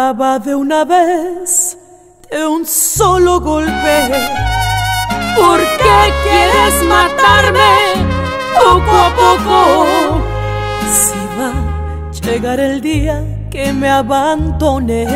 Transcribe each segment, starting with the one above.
acaba de una vez, de un solo golpe. ¿Por qué quieres matarme poco a poco? Si va a llegar el día que me abandones,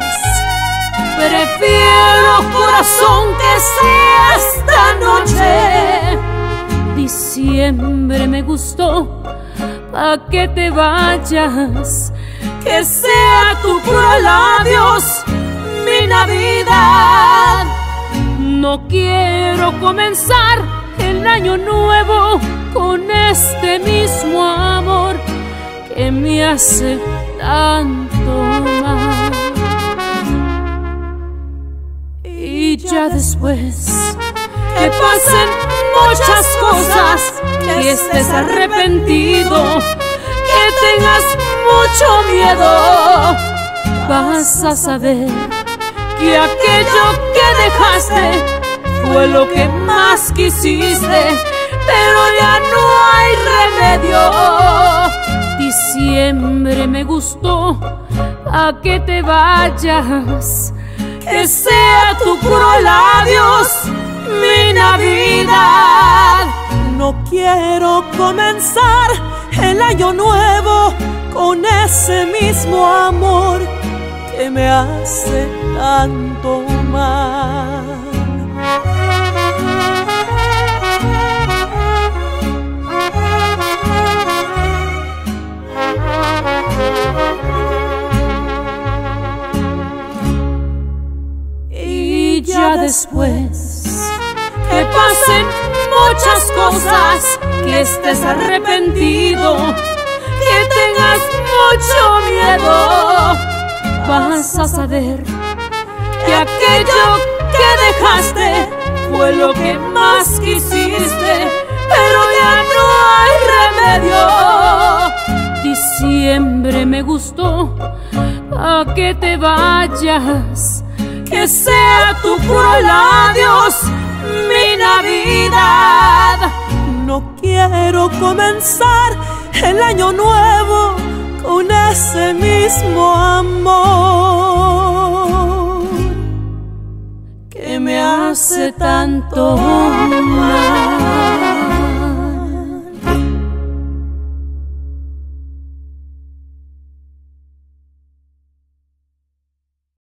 prefiero, corazón, que sea esta noche. Diciembre me gustó, pa' que te vayas, que sea tu cruel adiós mi Navidad. No quiero comenzar el año nuevo con este mismo amor que me hace tanto mal. Y ya después que pasen muchas cosas, que estés arrepentido, que tengas mucho miedo, vas a saber que aquello que dejaste fue lo que más quisiste, pero ya no hay remedio. Diciembre me gustó, a que te vayas, que sea tu cruel adiós mi Navidad. No quiero comenzar el año nuevo con ese mismo amor que me hace tanto mal. Y ya después que pasen muchas cosas, que estés arrepentido, que tengas mucho miedo, vas a saber que aquello que dejaste fue lo que más quisiste, pero ya no hay remedio. Diciembre me gustó, a que te vayas, que sea tu cruel adiós mi Navidad. No quiero comenzar el año nuevo con ese mismo amor que me hace tanto mal.